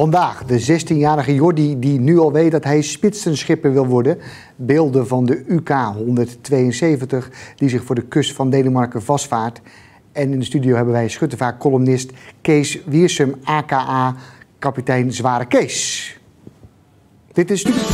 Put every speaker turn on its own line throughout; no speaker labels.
Vandaag de 16-jarige Jordi die nu al weet dat hij spitsenschipper wil worden. Beelden van de UK 172 die zich voor de kust van Denemarken vastvaart. En in de studio hebben wij schuttervaart-columnist Kees Wiersum, aka kapitein Zware Kees. Dit is nu.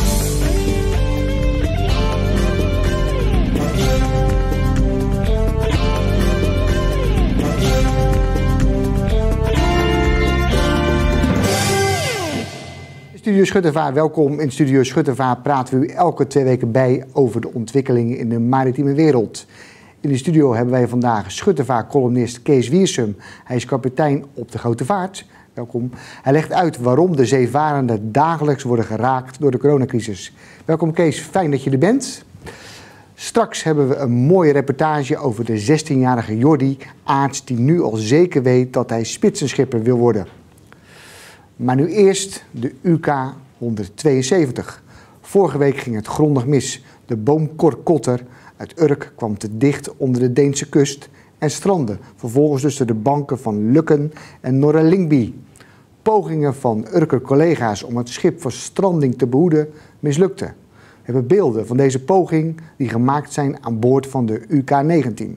Studio Schuttervaart, welkom. In Studio Schuttervaart praten we u elke 2 weken bij over de ontwikkelingen in de maritieme wereld. In de studio hebben wij vandaag schuttervaart-columnist Kees Wiersum. Hij is kapitein op de Grote Vaart. Welkom. Hij legt uit waarom de zeevarenden dagelijks worden geraakt door de coronacrisis. Welkom Kees, fijn dat je er bent. Straks hebben we een mooie reportage over de 16-jarige Jordi Aarts die nu al zeker weet dat hij spitsenschipper wil worden. Maar nu eerst de UK 172. Vorige week ging het grondig mis. De boomkorkotter uit Urk kwam te dicht onder de Deense kust en strandde vervolgens tussen de banken van Lukken en Norra Lyngby. Pogingen van Urker collega's om het schip voor stranding te behoeden mislukten. We hebben beelden van deze poging die gemaakt zijn aan boord van de UK 19.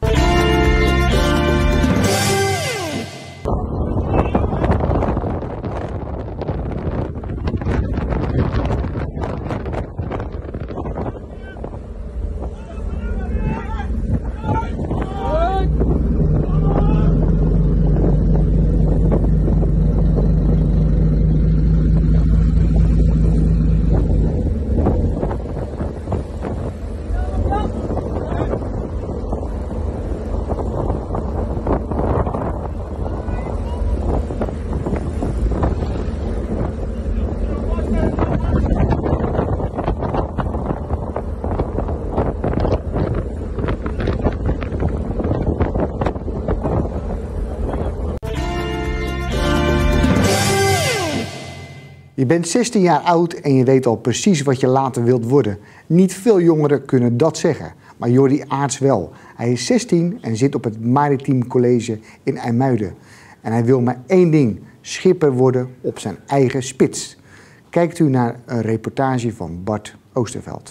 Je bent 16 jaar oud en je weet al precies wat je later wilt worden. Niet veel jongeren kunnen dat zeggen, maar Jordi Aarts wel. Hij is 16 en zit op het Maritiem College in IJmuiden. En hij wil maar één ding, schipper worden op zijn eigen spits. Kijkt u naar een reportage van Bart Oosterveld.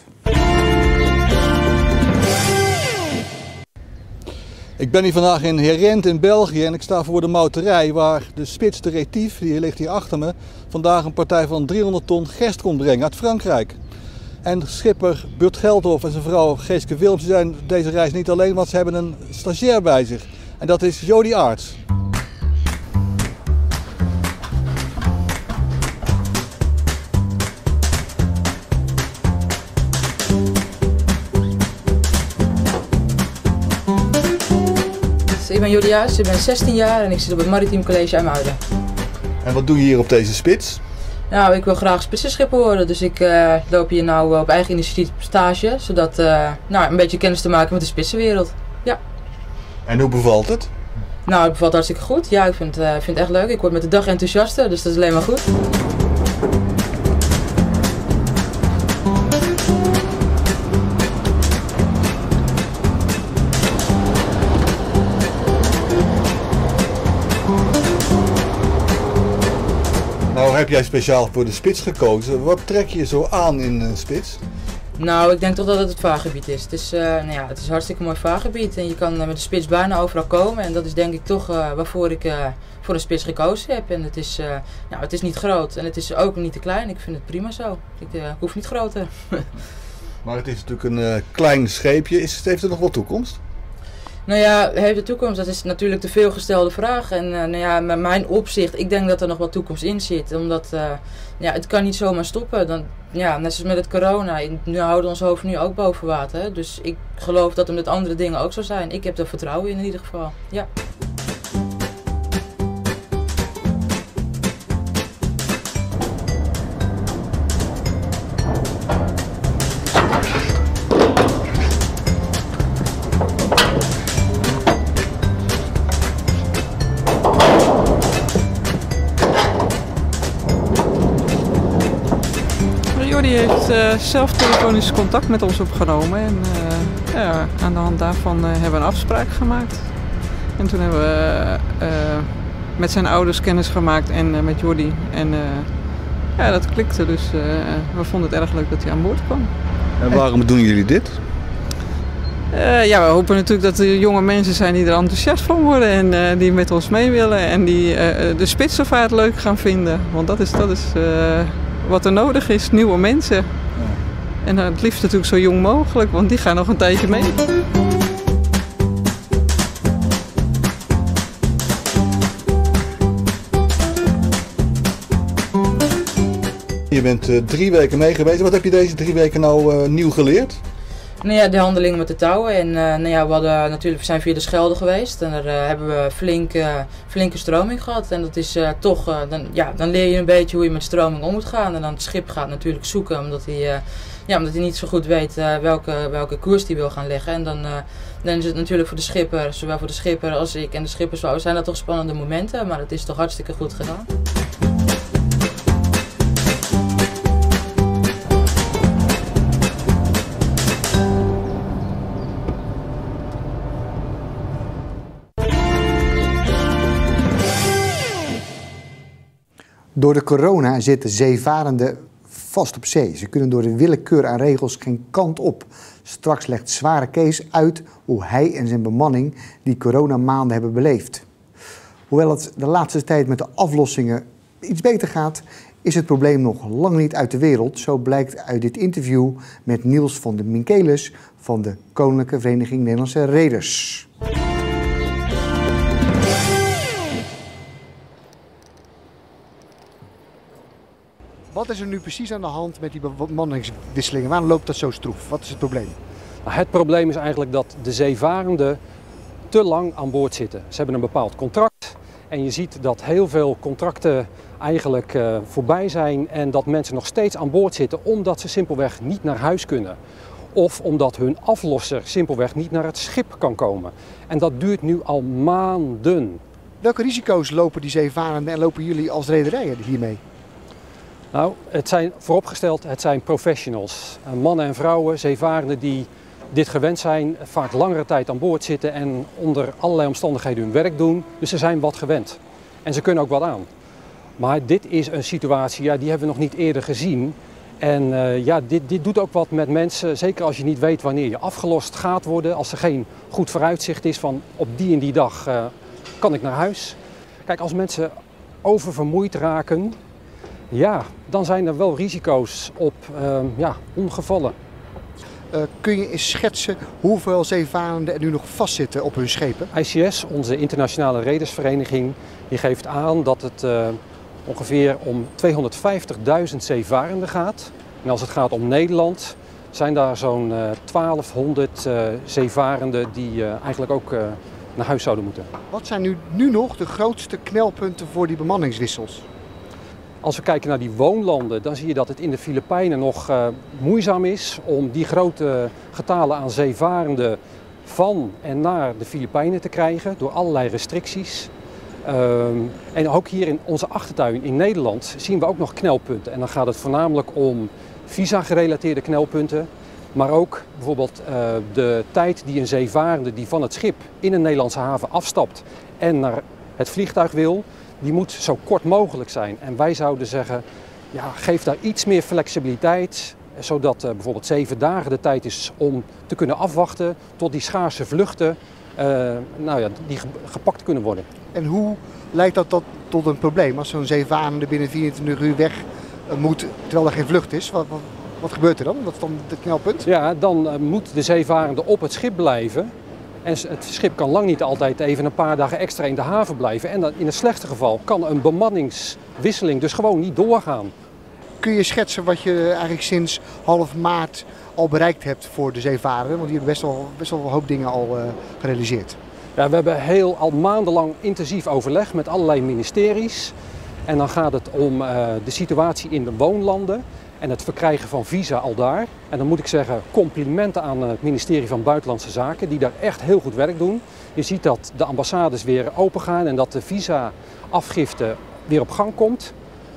Ik ben hier vandaag in Herent in België en ik sta voor de mouterij waar de spits de Retief, die ligt hier achter me, vandaag een partij van 300 ton gerst komt brengen uit Frankrijk. En schipper Burt Geldhof en zijn vrouw Geeske Wilms zijn deze reis niet alleen, want ze hebben een stagiair bij zich. En dat is Jordi Aarts.
Ik ben Jordi Aarts, ik ben 16 jaar en ik zit op het Maritiem College IJmuiden.
En wat doe je hier op deze spits?
Nou, ik wil graag spitsenschipper worden, dus ik loop hier nou op eigen initiatief stage, zodat een beetje kennis te maken met de spitsenwereld. Ja.
En hoe bevalt het?
Nou, het bevalt hartstikke goed. Ja, ik vind het echt leuk. Ik word met de dag enthousiaster, dus dat is alleen maar goed.
Nou heb jij speciaal voor de spits gekozen. Wat trek je zo aan in een spits?
Nou, ik denk toch dat het het vaargebied is. Het is, het is een hartstikke mooi vaargebied en je kan met de spits bijna overal komen. En dat is denk ik toch waarvoor ik voor een spits gekozen heb. En het is niet groot en het is ook niet te klein. Ik vind het prima zo. Ik hoef niet groter.
Maar het is natuurlijk een klein scheepje. Heeft het nog wel toekomst?
Nou ja, heeft de toekomst? Dat is natuurlijk de veelgestelde vraag. En met mijn opzicht, ik denk dat er nog wel toekomst in zit. Omdat het kan niet zomaar stoppen. Net zoals met het corona. Nu houden we ons hoofd nu ook boven water. Hè? Dus ik geloof dat het met andere dingen ook zo zijn. Ik heb er vertrouwen in ieder geval. Ja.
Jordi heeft zelf telefonisch contact met ons opgenomen en aan de hand daarvan hebben we een afspraak gemaakt. En toen hebben we met zijn ouders kennis gemaakt en met Jordi. En ja, dat klikte, dus we vonden het erg leuk dat hij aan boord kwam.
En waarom doen jullie dit?
Ja, we hopen natuurlijk dat er jonge mensen zijn die er enthousiast van worden en die met ons mee willen en die de spitsenvaart leuk gaan vinden. Want dat is wat er nodig is, nieuwe mensen. Ja. En het liefst natuurlijk zo jong mogelijk, want die gaan nog een tijdje mee.
Je bent 3 weken mee geweest. Wat heb je deze 3 weken nou nieuw geleerd?
Nou ja, de handelingen met de touwen. En we zijn via de Schelde geweest. En daar hebben we flinke stroming gehad. En dat is dan leer je een beetje hoe je met stroming om moet gaan. En dan het schip gaat natuurlijk zoeken, omdat hij niet zo goed weet welke koers hij wil gaan leggen. En dan is het natuurlijk voor de schipper, zowel voor de schipper als ik en de schippersvrouw, zijn dat toch spannende momenten. Maar het is toch hartstikke goed gedaan.
Door de corona zitten zeevarenden vast op zee. Ze kunnen door de willekeur aan regels geen kant op. Straks legt Zware Kees uit hoe hij en zijn bemanning die coronamaanden hebben beleefd. Hoewel het de laatste tijd met de aflossingen iets beter gaat, is het probleem nog lang niet uit de wereld. Zo blijkt uit dit interview met Niels van de Michelis van de Koninklijke Vereniging Nederlandse Reders. Wat is er nu precies aan de hand met die bemanningswisselingen? Waarom loopt dat zo stroef? Wat is het probleem?
Nou, het probleem is eigenlijk dat de zeevarenden te lang aan boord zitten. Ze hebben een bepaald contract en je ziet dat heel veel contracten eigenlijk voorbij zijn en dat mensen nog steeds aan boord zitten omdat ze simpelweg niet naar huis kunnen. Of omdat hun aflosser simpelweg niet naar het schip kan komen. En dat duurt nu al maanden.
Welke risico's lopen die zeevarenden en lopen jullie als rederijen hiermee?
Nou, het zijn professionals. Mannen en vrouwen, zeevarenden die dit gewend zijn, vaak langere tijd aan boord zitten en onder allerlei omstandigheden hun werk doen. Dus ze zijn wat gewend. En ze kunnen ook wat aan. Maar dit is een situatie, die hebben we nog niet eerder gezien. En dit doet ook wat met mensen, zeker als je niet weet wanneer je afgelost gaat worden. Als er geen goed vooruitzicht is van op die en die dag kan ik naar huis. Kijk, als mensen oververmoeid raken, dan zijn er wel risico's op ongevallen.
Kun je eens schetsen hoeveel zeevarenden er nu nog vastzitten op hun schepen?
ICS, onze internationale redersvereniging, die geeft aan dat het ongeveer om 250.000 zeevarenden gaat. En als het gaat om Nederland, zijn daar zo'n 1200 zeevarenden die eigenlijk ook naar huis zouden moeten.
Wat zijn nu nog de grootste knelpunten voor die bemanningswissels?
Als we kijken naar die woonlanden, dan zie je dat het in de Filipijnen nog moeizaam is om die grote getalen aan zeevarenden van en naar de Filipijnen te krijgen door allerlei restricties. En ook hier in onze achtertuin in Nederland zien we ook nog knelpunten. En dan gaat het voornamelijk om visa-gerelateerde knelpunten, maar ook bijvoorbeeld de tijd die een zeevarende die van het schip in een Nederlandse haven afstapt en naar het vliegtuig wil. Die moet zo kort mogelijk zijn. En wij zouden zeggen, geef daar iets meer flexibiliteit, zodat bijvoorbeeld 7 dagen de tijd is om te kunnen afwachten tot die schaarse vluchten die gepakt kunnen worden.
En hoe leidt dat tot een probleem als zo'n zeevarende binnen 24 uur weg moet terwijl er geen vlucht is? Wat gebeurt er dan? Wat is dan het knelpunt?
Ja, dan moet de zeevarende op het schip blijven. En het schip kan lang niet altijd even een paar dagen extra in de haven blijven. En dan in het slechte geval kan een bemanningswisseling dus gewoon niet doorgaan.
Kun je schetsen wat je eigenlijk sinds half maart al bereikt hebt voor de zeevarenden? Want die hebben best wel een hoop dingen al gerealiseerd.
Ja, we hebben al maandenlang intensief overleg met allerlei ministeries. En dan gaat het om de situatie in de woonlanden en het verkrijgen van visa al daar. En dan moet ik zeggen, complimenten aan het ministerie van Buitenlandse Zaken, die daar echt heel goed werk doen. Je ziet dat de ambassades weer open gaan en dat de visa-afgifte weer op gang komt.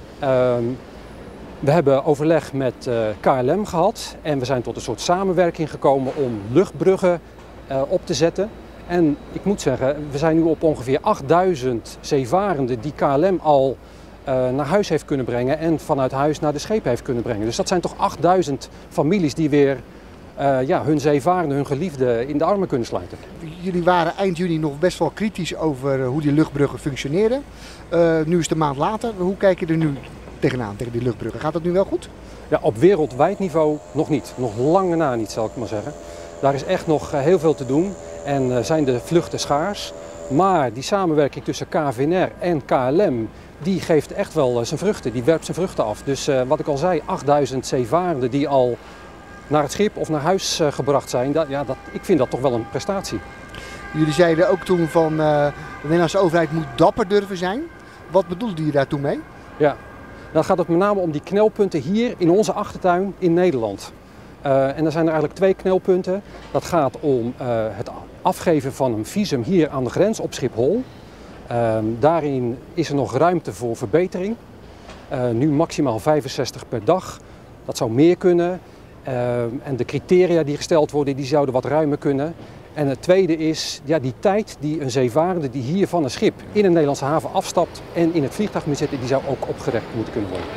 We hebben overleg met KLM gehad en we zijn tot een soort samenwerking gekomen om luchtbruggen op te zetten. En ik moet zeggen, we zijn nu op ongeveer 8000 zeevarenden die KLM al naar huis heeft kunnen brengen en vanuit huis naar de schepen heeft kunnen brengen. Dus dat zijn toch 8000 families die weer hun zeevarenden, hun geliefden in de armen kunnen sluiten.
Jullie waren eind juni nog best wel kritisch over hoe die luchtbruggen functioneren. Nu is het een maand later. Hoe kijk je er nu tegenaan, tegen die luchtbruggen? Gaat dat nu wel goed?
Ja, op wereldwijd niveau nog niet. Nog lange na niet, zal ik maar zeggen. Daar is echt nog heel veel te doen en zijn de vluchten schaars. Maar die samenwerking tussen KVNR en KLM, die geeft echt wel zijn vruchten. Die werpt zijn vruchten af. Dus wat ik al zei, 8000 zeevarenden die al naar het schip of naar huis gebracht zijn. Ik vind dat toch wel een prestatie.
Jullie zeiden ook toen van de Nederlandse overheid moet dapper durven zijn. Wat bedoelde je daar toen mee?
Ja, dan gaat het met name om die knelpunten hier in onze achtertuin in Nederland. En er zijn er eigenlijk 2 knelpunten. Dat gaat om het afgeven van een visum hier aan de grens op Schiphol. Daarin is er nog ruimte voor verbetering. Nu maximaal 65 per dag. Dat zou meer kunnen. En de criteria die gesteld worden, die zouden wat ruimer kunnen. En het tweede is die tijd die een zeevarende die hier van een schip in een Nederlandse haven afstapt en in het vliegtuig moet zitten, die zou ook opgerekt moeten kunnen worden.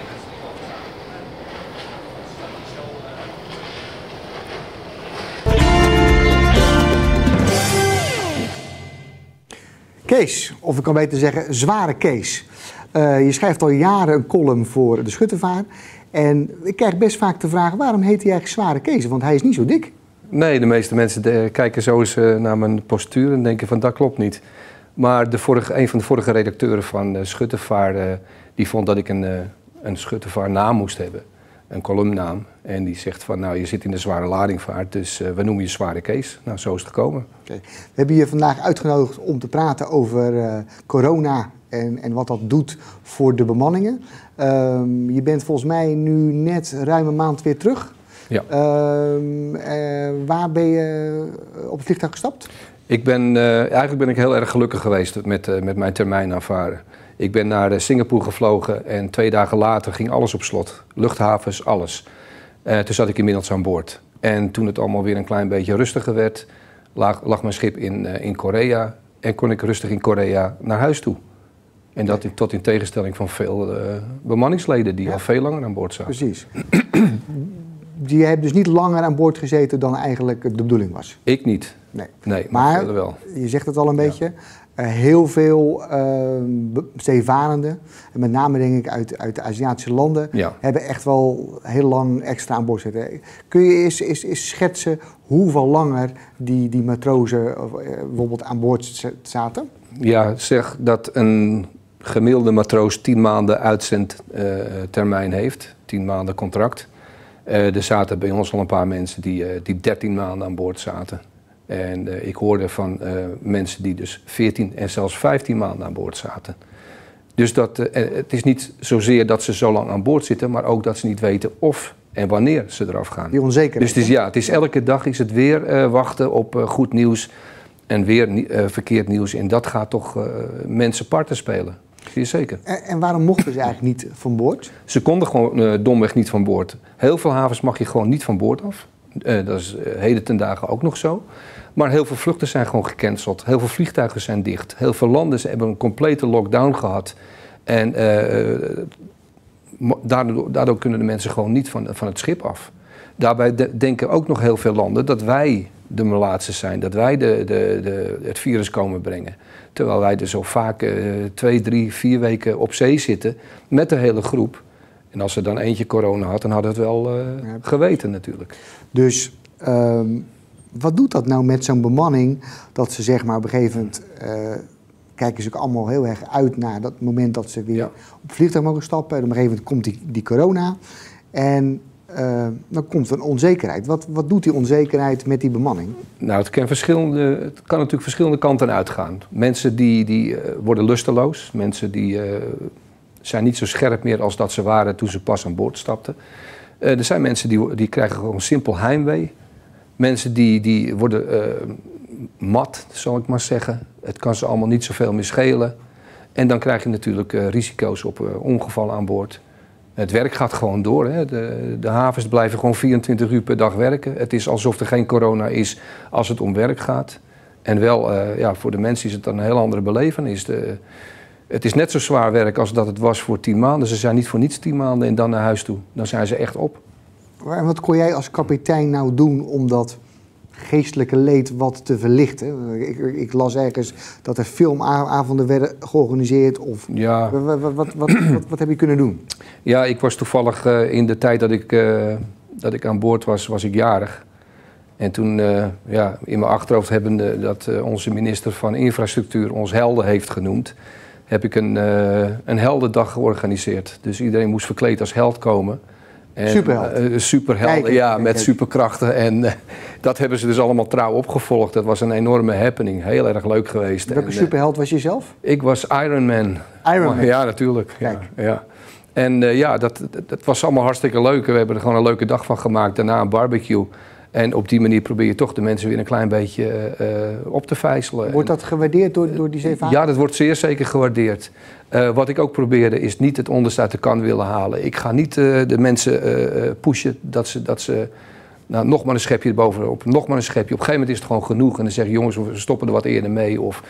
Kees, of ik kan beter zeggen zware Kees. Je schrijft al jaren een column voor de Schuttervaart. En ik krijg best vaak de vraag, waarom heet hij eigenlijk zware Kees? Want hij is niet zo dik.
Nee, de meeste mensen kijken zo eens naar mijn postuur en denken van dat klopt niet. Maar een van de vorige redacteuren van Schuttervaart, die vond dat ik een Schuttervaartnaam moest hebben. Een columnnaam. En die zegt van nou je zit in de zware ladingvaart, dus we noemen je zware Kees. Nou zo is het gekomen.
Okay. We hebben je vandaag uitgenodigd om te praten over corona en wat dat doet voor de bemanningen. Je bent volgens mij nu net ruim een maand weer terug.
Ja.
Waar ben je op het vliegtuig gestapt?
Eigenlijk ben ik heel erg gelukkig geweest met mijn termijn aanvaren. Ik ben naar Singapore gevlogen en 2 dagen later ging alles op slot. Luchthavens, alles. Toen zat ik inmiddels aan boord. En toen het allemaal weer een klein beetje rustiger werd, lag mijn schip in Korea en kon ik rustig in Korea naar huis toe. En dat tot in tegenstelling van veel bemanningsleden die al veel langer aan boord zaten.
Precies. Die hebben dus niet langer aan boord gezeten dan eigenlijk de bedoeling was?
Ik niet. Nee, maar wel.
Je zegt het al een beetje. Heel veel zeevarenden, en met name denk ik uit de Aziatische landen, hebben echt wel heel lang extra aan boord zitten. Kun je eens schetsen hoeveel langer die matrozen bijvoorbeeld aan boord zaten? Ja,
zeg dat een gemiddelde matroos 10 maanden uitzendtermijn heeft, 10 maanden contract. Er zaten bij ons al een paar mensen die 13 maanden aan boord zaten. En ik hoorde van mensen die dus 14 en zelfs 15 maanden aan boord zaten. Dus het is niet zozeer dat ze zo lang aan boord zitten, maar ook dat ze niet weten of en wanneer ze eraf gaan.
Die onzekerheid.
Dus het is elke dag is het weer wachten op goed nieuws en weer verkeerd nieuws. En dat gaat toch mensen parten spelen. Zie je zeker.
En waarom mochten ze eigenlijk niet van boord?
Ze konden gewoon domweg niet van boord. Heel veel havens mag je gewoon niet van boord af. Dat is heden ten dagen ook nog zo. Maar heel veel vluchten zijn gewoon gecanceld. Heel veel vliegtuigen zijn dicht. Heel veel landen hebben een complete lockdown gehad. En daardoor kunnen de mensen gewoon niet van het schip af. Daarbij denken ook nog heel veel landen dat wij de melaatsen zijn. Dat wij het virus komen brengen. Terwijl wij er zo vaak 2, 3, 4 weken op zee zitten met de hele groep. En als er dan eentje corona had, dan hadden we het wel geweten natuurlijk.
Dus wat doet dat nou met zo'n bemanning? Dat ze zeg maar op een gegeven moment kijken ze ook allemaal heel erg uit naar dat moment dat ze weer op het vliegtuig mogen stappen. En op een gegeven moment komt die corona. En dan komt er een onzekerheid. Wat doet die onzekerheid met die bemanning?
Nou, het kan natuurlijk verschillende kanten uitgaan. Mensen die worden lusteloos. Mensen die zijn niet zo scherp meer als dat ze waren toen ze pas aan boord stapten. Er zijn mensen die krijgen gewoon simpel heimwee. Mensen die worden mat, zal ik maar zeggen. Het kan ze allemaal niet zoveel meer schelen. En dan krijg je natuurlijk risico's op ongevallen aan boord. Het werk gaat gewoon door. Hè. De havens blijven gewoon 24 uur per dag werken. Het is alsof er geen corona is als het om werk gaat. En wel, voor de mensen is het dan een heel andere belevenis. Het is net zo zwaar werk als dat het was voor 10 maanden. Ze zijn niet voor niets 10 maanden en dan naar huis toe. Dan zijn ze echt op.
En wat kon jij als kapitein nou doen om dat geestelijke leed wat te verlichten? Ik las ergens dat er filmavonden werden georganiseerd. Of
Ja.
Wat heb je kunnen doen?
Ja, ik was toevallig in de tijd dat ik aan boord was ik jarig. En toen, in mijn achterhoofd hebbende dat onze minister van Infrastructuur ons helden heeft genoemd, heb ik een heldendag georganiseerd. Dus iedereen moest verkleed als held komen.
Superheld.
Superhelden, met superkrachten. En dat hebben ze dus allemaal trouw opgevolgd. Dat was een enorme happening. Heel erg leuk geweest.
Welke superheld was je zelf?
Ik was Iron Man.
Iron Man?
Ja, natuurlijk. Ja. En dat was allemaal hartstikke leuk. We hebben er gewoon een leuke dag van gemaakt. Daarna een barbecue. En op die manier probeer je toch de mensen weer een klein beetje op te vijzelen.
Wordt dat gewaardeerd door die zeevaarders?
Ja, dat wordt zeer zeker gewaardeerd. Wat ik ook probeerde is niet het onderste uit de kan willen halen. Ik ga niet de mensen pushen dat ze nog maar een schepje erbovenop, nog maar een schepje. Op een gegeven moment is het gewoon genoeg. En dan zeg je, jongens, we stoppen er wat eerder mee. Of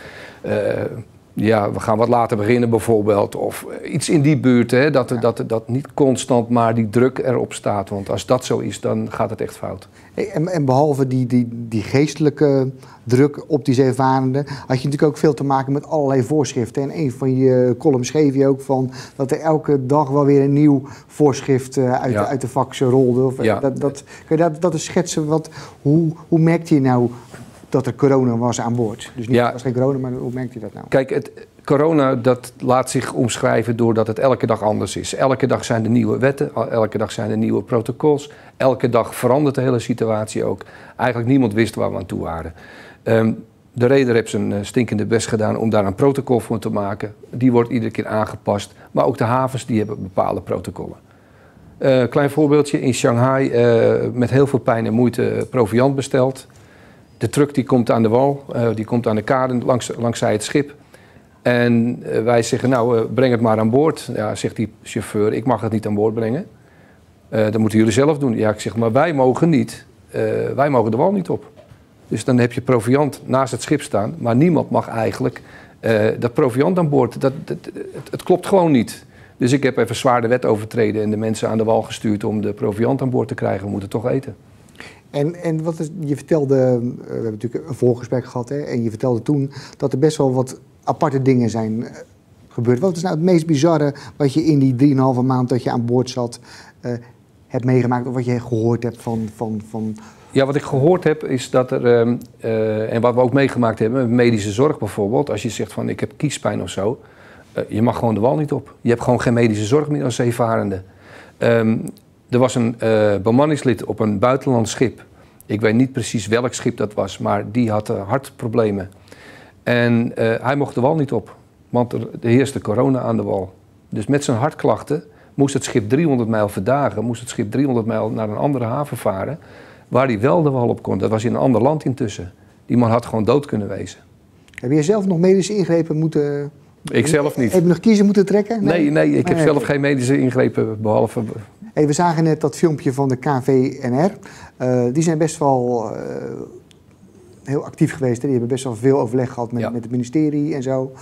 we gaan wat later beginnen bijvoorbeeld. Of iets in die buurt, hè, dat niet constant maar die druk erop staat. Want als dat zo is, dan gaat het echt fout.
En behalve die geestelijke druk op die zeevarenden, had je natuurlijk ook veel te maken met allerlei voorschriften. En een van je columns schreef je ook van dat er elke dag wel weer een nieuw voorschrift uit de fax rolde. Kun je dat eens schetsen? Hoe merkte je nou dat er corona was aan boord? Dus niet, het was geen corona, maar hoe merkte je dat nou?
Kijk, corona dat laat zich omschrijven doordat het elke dag anders is. Elke dag zijn er nieuwe wetten, elke dag zijn er nieuwe protocols. Elke dag verandert de hele situatie ook. Eigenlijk niemand wist waar we aan toe waren. De reder heeft zijn stinkende best gedaan om daar een protocol voor te maken. Die wordt iedere keer aangepast. Maar ook de havens die hebben bepaalde protocollen. Klein voorbeeldje, in Shanghai met heel veel pijn en moeite proviant besteld. De truck die komt aan de wal, die komt aan de kade langzij het schip. En wij zeggen, breng het maar aan boord. Ja, zegt die chauffeur, ik mag het niet aan boord brengen. Dat moeten jullie zelf doen. Ja, ik zeg, maar wij mogen niet. Wij mogen de wal niet op. Dus dan heb je proviant naast het schip staan, maar niemand mag eigenlijk dat proviant aan boord. Het klopt gewoon niet. Dus ik heb even zwaar de wet overtreden en de mensen aan de wal gestuurd om de proviant aan boord te krijgen. We moeten toch eten.
En je vertelde, we hebben natuurlijk een voorgesprek gehad, hè, en je vertelde toen dat er best wel wat aparte dingen zijn gebeurd. Wat is nou het meest bizarre wat je in die 3,5 maand dat je aan boord zat hebt meegemaakt, of wat je gehoord hebt van...
Ja, wat ik gehoord heb is dat er, en wat we ook meegemaakt hebben, medische zorg bijvoorbeeld, als je zegt van ik heb kiespijn of zo, je mag gewoon de wal niet op. Je hebt gewoon geen medische zorg meer als zeevarende. Er was een bemanningslid op een buitenlands schip. Ik weet niet precies welk schip dat was, maar die had hartproblemen. En hij mocht de wal niet op, want er heerste corona aan de wal. Dus met zijn hartklachten moest het schip 300 mijl verdagen, moest het schip 300 mijl naar een andere haven varen, waar hij wel de wal op kon. Dat was in een ander land intussen. Die man had gewoon dood kunnen wezen.
Heb je zelf nog medische ingrepen moeten...
Ik zelf niet.
Heb je nog kiezen moeten trekken?
Nee, ik heb zelf geen medische ingrepen, behalve...
Hey, we zagen net dat filmpje van de KVNR. Die zijn best wel heel actief geweest. Hè? Die hebben best wel veel overleg gehad met het ministerie en zo.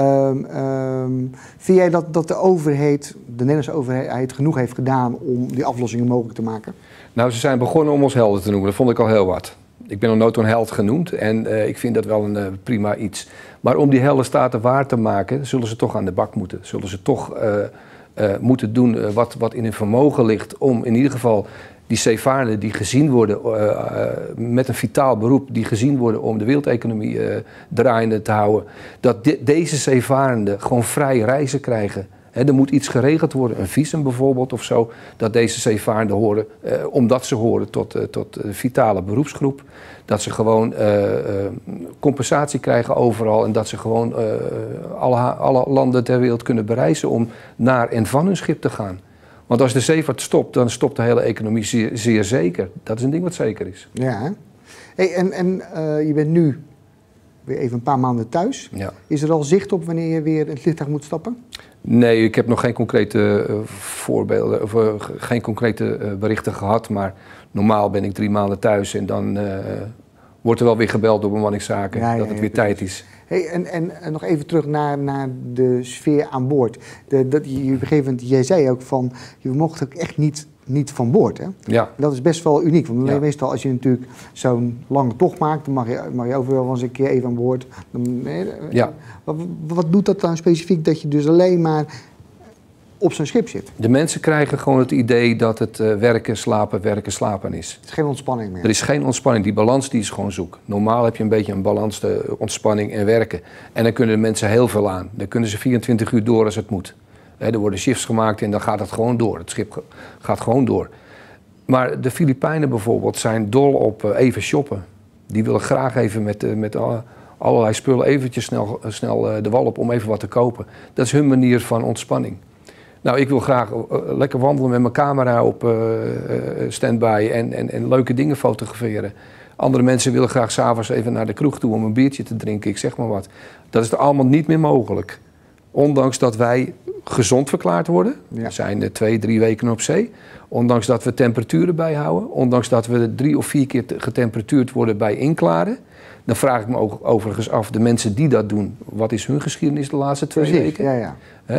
Vind jij dat de overheid, de Nederlandse overheid, genoeg heeft gedaan om die aflossingen mogelijk te maken?
Nou, ze zijn begonnen om ons helden te noemen. Dat vond ik al heel wat. Ik ben nog nooit een held genoemd en ik vind dat wel een prima iets. Maar om die heldenstaten waar te maken, zullen ze toch aan de bak moeten. Zullen ze toch moeten doen wat in hun vermogen ligt om in ieder geval die zeevarenden die gezien worden met een vitaal beroep, die gezien worden om de wereldeconomie draaiende te houden, dat deze zeevarenden gewoon vrij reizen krijgen. Er moet iets geregeld worden, een visum bijvoorbeeld of zo, dat deze zeevarenden horen, omdat ze horen tot de vitale beroepsgroep. Dat ze gewoon compensatie krijgen overal en dat ze gewoon alle landen ter wereld kunnen bereizen om naar en van hun schip te gaan. Want als de zeevaart stopt, dan stopt de hele economie zeer zeker. Dat is een ding wat zeker is.
Ja. Hey, en je bent nu weer even een paar maanden thuis.
Ja.
Is er al zicht op wanneer je weer in het vliegtuig moet stappen?
Nee, ik heb nog geen concrete voorbeelden of geen concrete berichten gehad. Maar normaal ben ik 3 maanden thuis en dan wordt er wel weer gebeld door bemanningszaken dat het weer tijd is.
Hey, en nog even terug naar de sfeer aan boord. Op een gegeven moment, jij zei ook van, je mocht ook echt niet van boord. Hè?
Ja.
Dat is best wel uniek. Want meestal als je natuurlijk zo'n lange tocht maakt, dan mag je overal wel eens een keer even aan boord. Wat doet dat dan specifiek dat je dus alleen maar op zo'n schip zit?
De mensen krijgen gewoon het idee dat het werken, slapen is.
Het is geen ontspanning meer.
Er is geen ontspanning. Die balans die is gewoon zoek. Normaal heb je een beetje een balans, de ontspanning en werken. En dan kunnen de mensen heel veel aan. Dan kunnen ze 24 uur door als het moet. Er worden shifts gemaakt en dan gaat het gewoon door. Het schip gaat gewoon door. Maar de Filipijnen bijvoorbeeld zijn dol op even shoppen. Die willen graag even met allerlei spullen eventjes snel de wal op om even wat te kopen. Dat is hun manier van ontspanning. Nou, ik wil graag lekker wandelen met mijn camera op standby en leuke dingen fotograferen. Andere mensen willen graag 's avonds even naar de kroeg toe om een biertje te drinken, ik zeg maar wat. Dat is er allemaal niet meer mogelijk. Ondanks dat wij gezond verklaard worden, we zijn 2-3 weken op zee. Ondanks dat we temperaturen bijhouden, ondanks dat we 3 of 4 keer getemperatuurd worden bij inklaren. Dan vraag ik me ook overigens af, de mensen die dat doen, wat is hun geschiedenis de laatste 2 weken?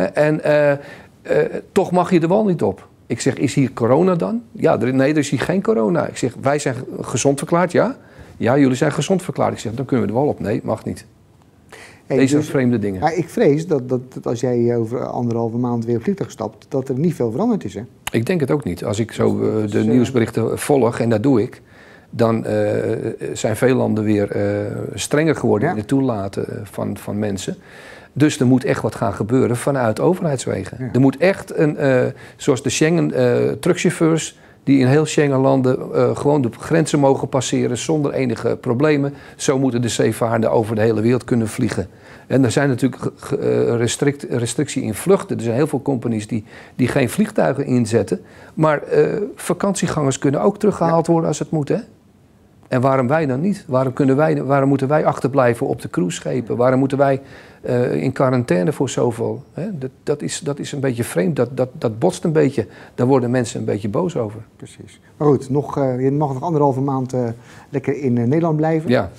En toch mag je de wal niet op. Ik zeg, is hier corona dan? Ja, nee, er is hier geen corona. Ik zeg, wij zijn gezond verklaard, ja? Ja, jullie zijn gezond verklaard. Ik zeg, dan kunnen we de wal op. Nee, mag niet. Deze zijn vreemde dingen.
Maar ik vrees dat als jij over 1,5 maand weer op vliegtuig stapt, dat er niet veel veranderd is, hè?
Ik denk het ook niet. Als ik zo de nieuwsberichten volg, en dat doe ik, dan zijn veel landen weer strenger geworden in het toelaten van mensen. Dus er moet echt wat gaan gebeuren vanuit overheidswegen. Ja. Er moet echt zoals de Schengen-truckchauffeurs, die in heel Schengen-landen gewoon de grenzen mogen passeren zonder enige problemen. Zo moeten de zeevaarden over de hele wereld kunnen vliegen. En er zijn natuurlijk restrictie in vluchten. Er zijn heel veel companies die geen vliegtuigen inzetten. Maar vakantiegangers kunnen ook teruggehaald worden als het moet, hè? En waarom wij dan niet? Waarom moeten wij achterblijven op de cruiseschepen? Waarom moeten wij in quarantaine voor zoveel? Hè? Dat is een beetje vreemd. Dat botst een beetje. Daar worden mensen een beetje boos over.
Precies. Maar goed, je mag nog 1,5 maand lekker in Nederland blijven.
Ja.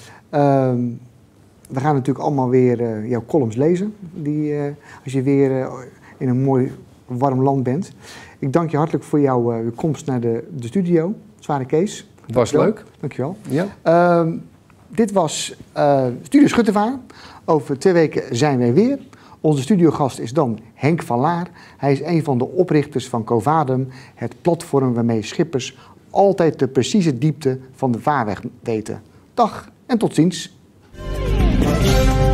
We gaan natuurlijk allemaal weer jouw columns lezen. Als je weer in een mooi warm land bent. Ik dank je hartelijk voor jouw komst naar de studio. Zware Kees.
Was leuk.
Dankjewel.
Ja.
Dit was Studio Schuttevaar. Over 2 weken zijn wij weer. Onze studiogast is dan Henk van Laar. Hij is een van de oprichters van Covadum, het platform waarmee schippers altijd de precieze diepte van de vaarweg weten. Dag en tot ziens.